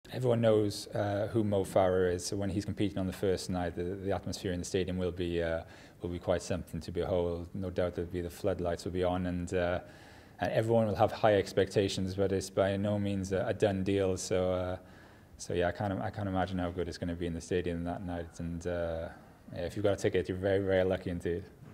Everyone knows who Mo Farah is, so when he's competing on the first night, the atmosphere in the stadium will be quite something to behold. No doubt there'll be the floodlights will be on, and everyone will have high expectations, but it's by no means a done deal. So yeah, I can't imagine how good it's going to be in the stadium that night. And if you've got a ticket, you're very, very lucky indeed.